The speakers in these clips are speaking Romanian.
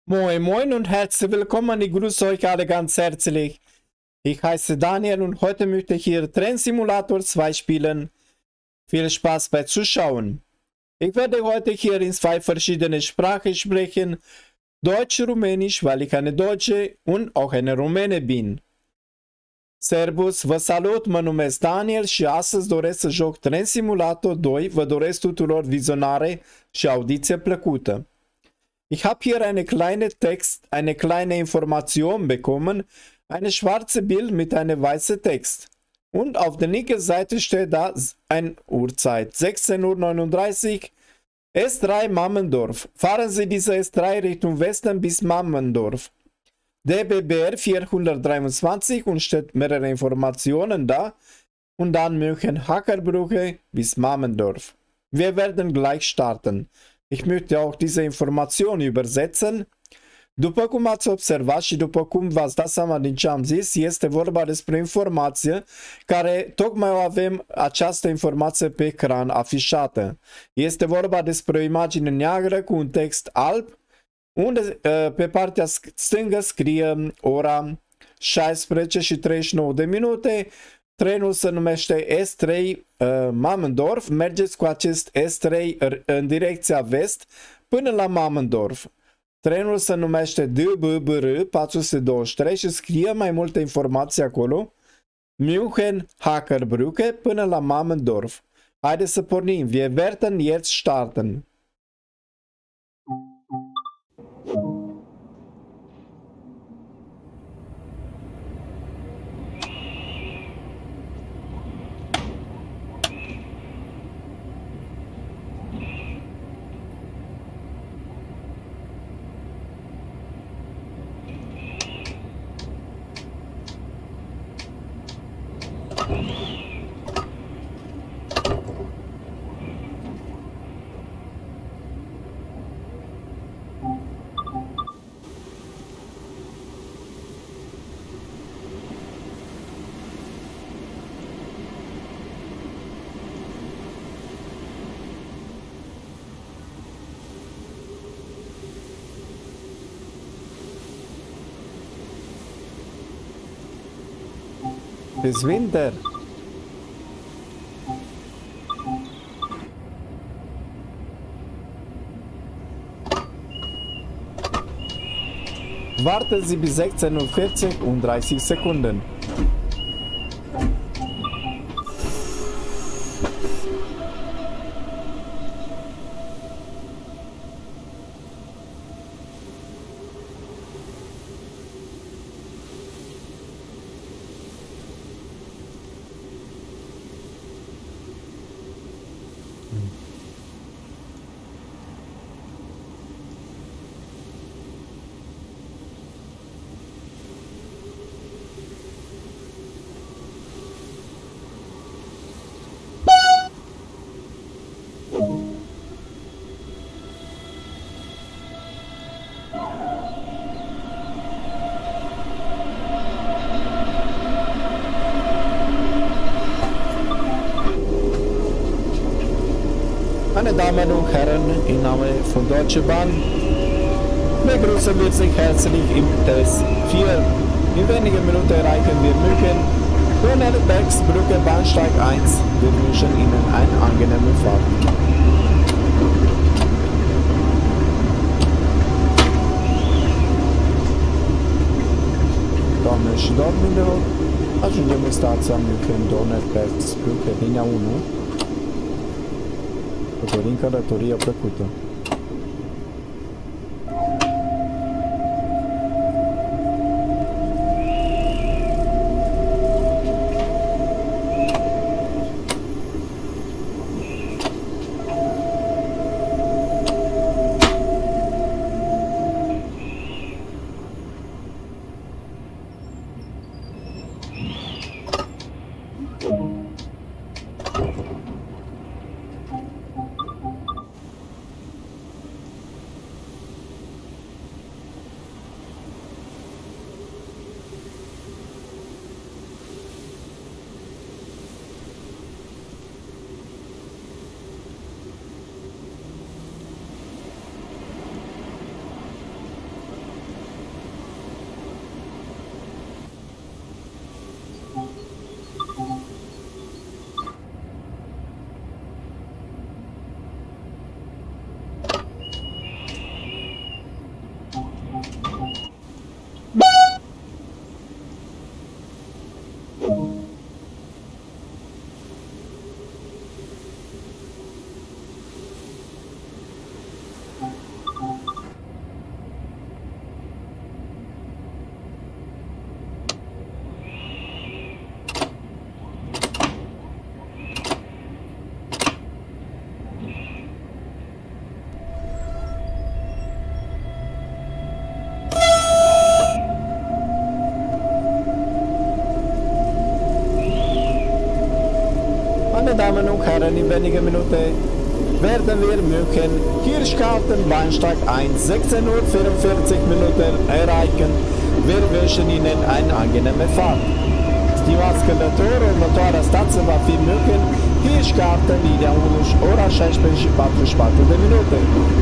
Moin Moin und herzlich willkommen, ich grüße euch alle ganz herzlich. Ich heiße Daniel und heute möchte ich hier Train Simulator 2 spielen. Viel Spaß bei Zuschauen. Ich werde heute hier in zwei verschiedene Sprachen sprechen. Deutsch, Rumänisch, weil ich eine Deutsche und auch eine Rumäne bin. Servus, vă salut, mă numesc Daniel și astăzi doresc să joc Train Simulator 2. Vă doresc tuturor vizionare și audiție plăcută. Ich habe hier eine kleine Information bekommen, eine schwarze Bild mit einem weißen Text. Und auf der linken Seite steht da ein Uhrzeit, 16:39 Uhr, S3 Mammendorf. Fahren Sie diese S3 Richtung Westen bis Mammendorf. DBBR 423 und steht mehrere Informationen da. Und dann München-Hackerbrücke bis Mammendorf. Wir werden gleich starten. Ich möchte auch diese Information übersetzen. După cum ați observat și după cum v-ați dat seama din ce am zis, este vorba despre informație care tocmai o avem această informație pe ecran afișată. Este vorba despre o imagine neagră cu un text alb, unde pe partea stângă scrie ora 16:39. Trenul se numește S3 Mammendorf. Mergeți cu acest S3 în direcția vest până la Mammendorf. Trenul se numește DBBR 423 și scrie mai multe informații acolo. München Hackerbrücke până la Mammendorf. Haideți să pornim. Wir werden jetzt starten. Bis Winter. Warten Sie bis 16:40 und 30 Sekunden. Meine Damen und Herren, im Namen von Deutsche Bahn begrüßen wir Sie herzlich im Test 4. In wenigen Minuten erreichen wir München. Donnerbergsbrücke Bahnsteig 1. Wir wünschen Ihnen eine angenehme Fahrt. Doamne și domnilor, ajungem în stația München Donnerbergsbrücke, linia 1. Vă dorim călătorie plăcută. Meine Damen und Herren, in wenigen Minuten werden wir München Hirschgarten-Bahnsteig 1, 16:44 Uhr erreichen. Wir wünschen Ihnen eine angenehme Fahrt. Stimați călători, următoarea stație va fi München Hirschgarten, linia 1, ora 16:44 de minute.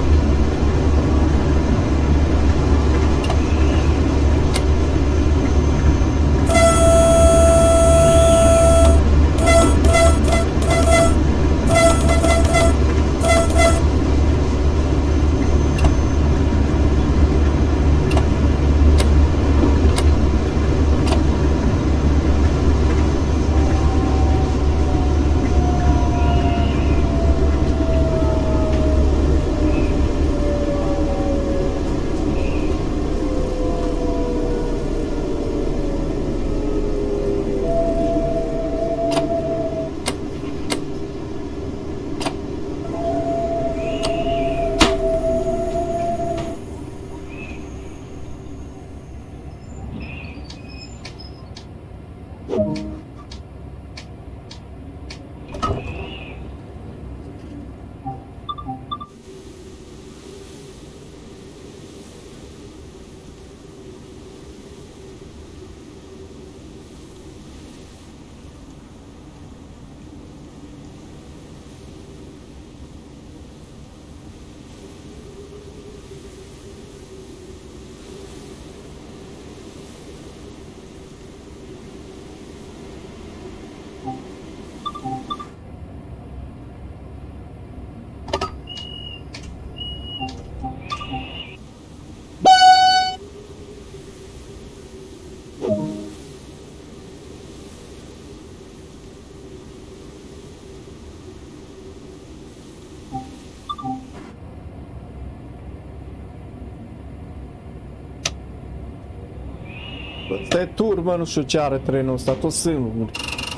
Te turmă, nu știu ce are trenul ăsta, tot singur.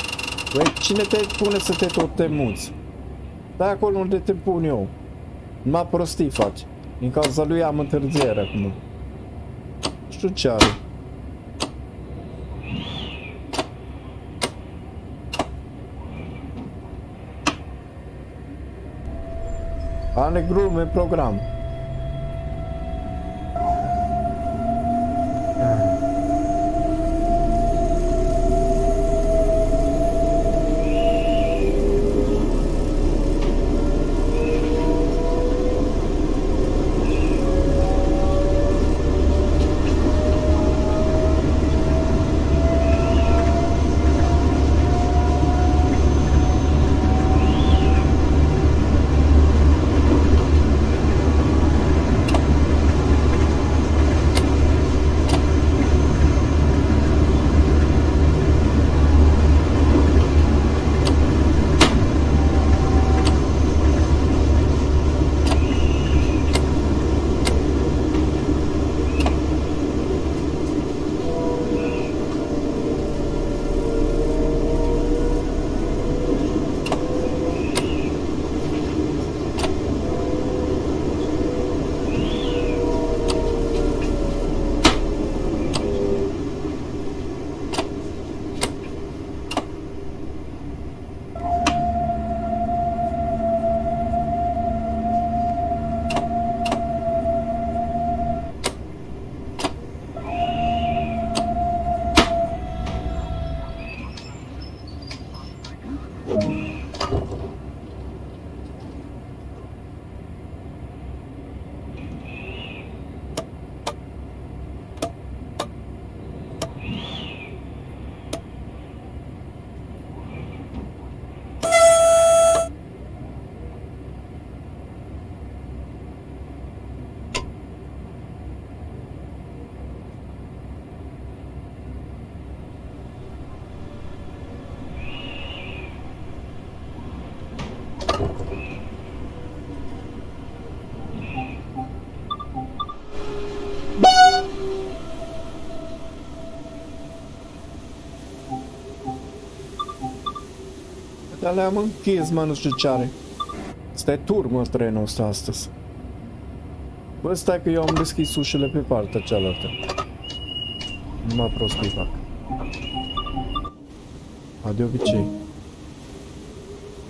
Băi, cine te pune să te tot te muți? Stai acolo unde te pun eu. Numai prostii faci. Din cauza lui am întârziere acum. Nu știu ce are. Are glume program. Dar le-am închis, mă, nu știu ce are. Stai turmă trenul ăsta astăzi. Bă, stai că eu am deschis ușile pe partea cealaltă. Numai prostii fac. A de obicei.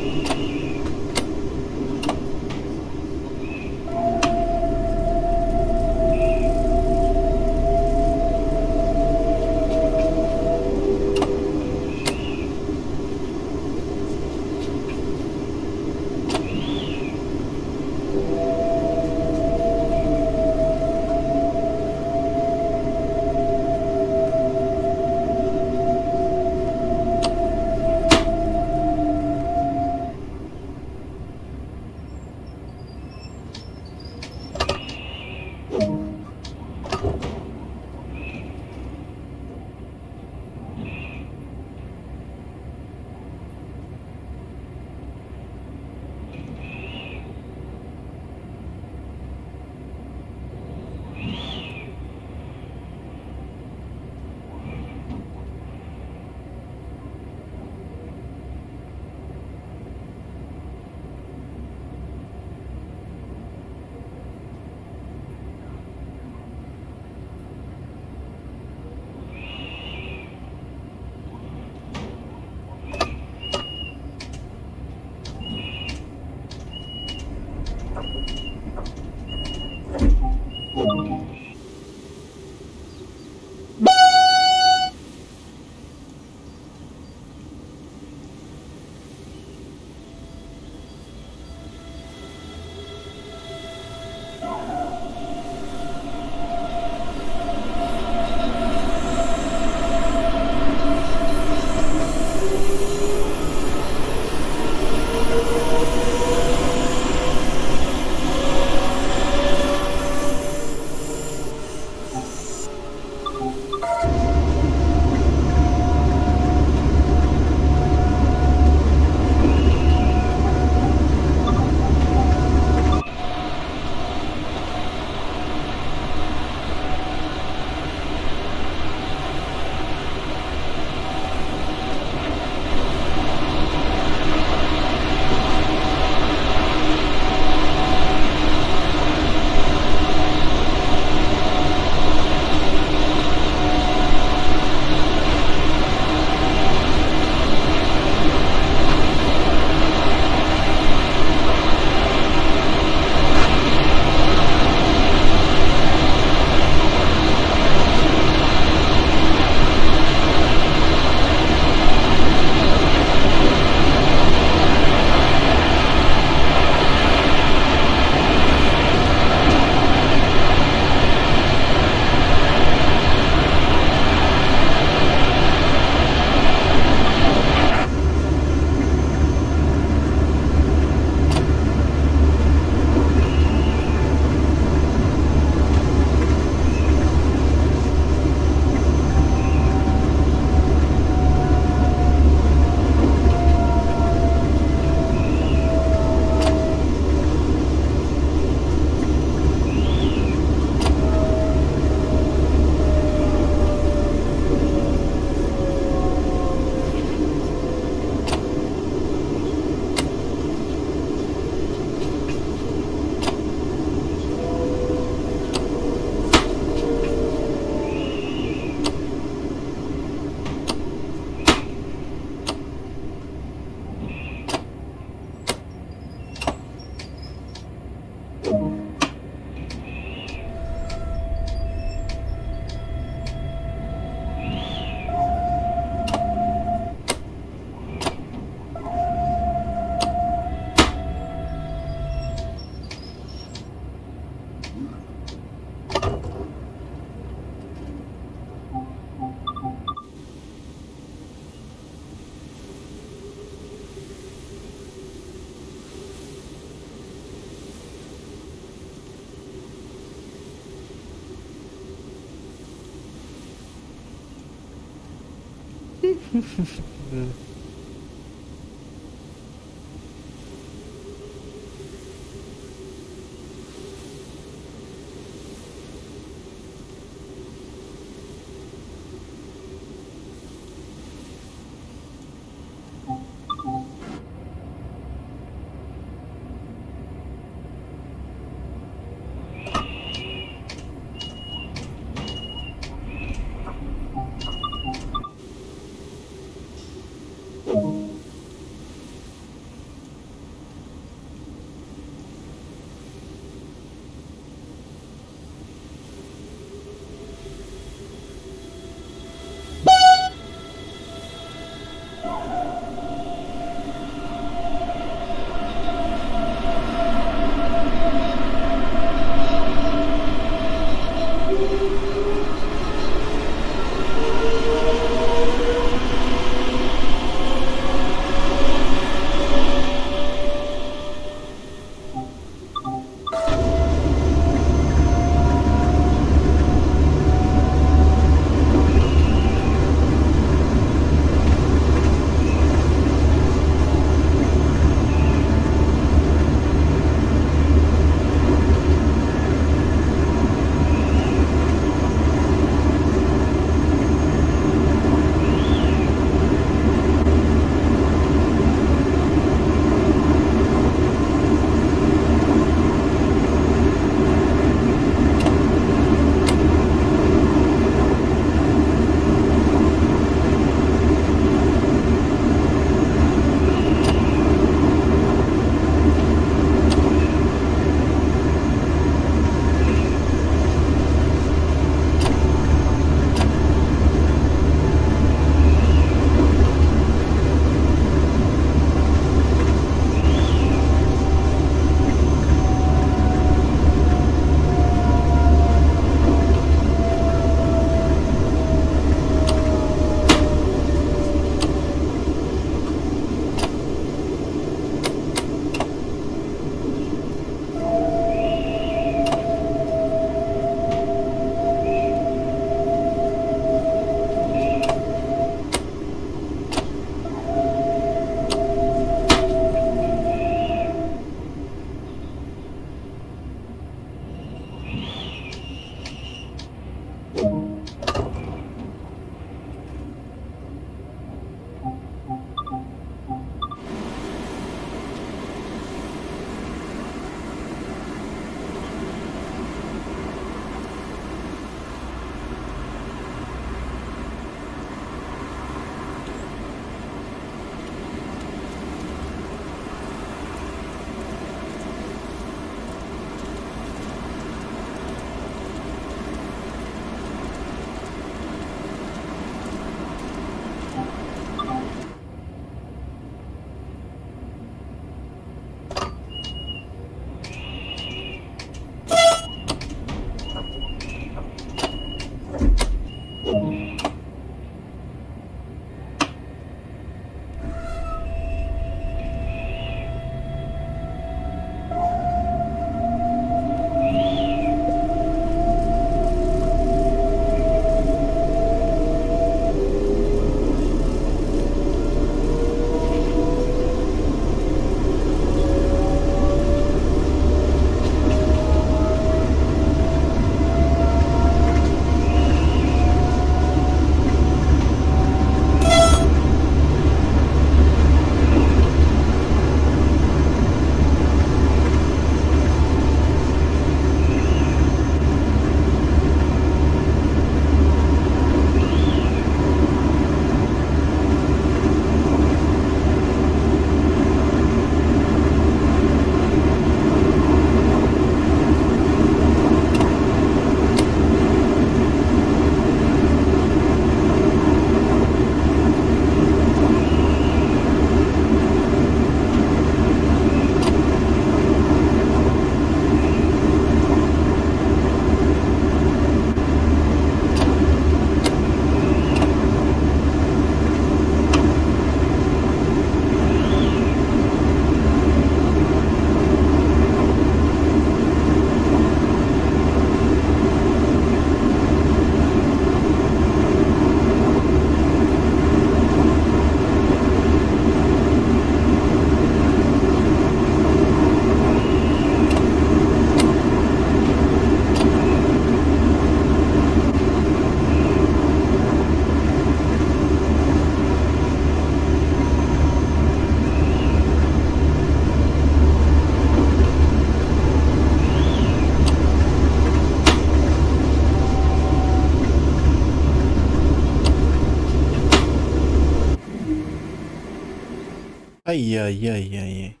Ai, ai, ai, ai, ai.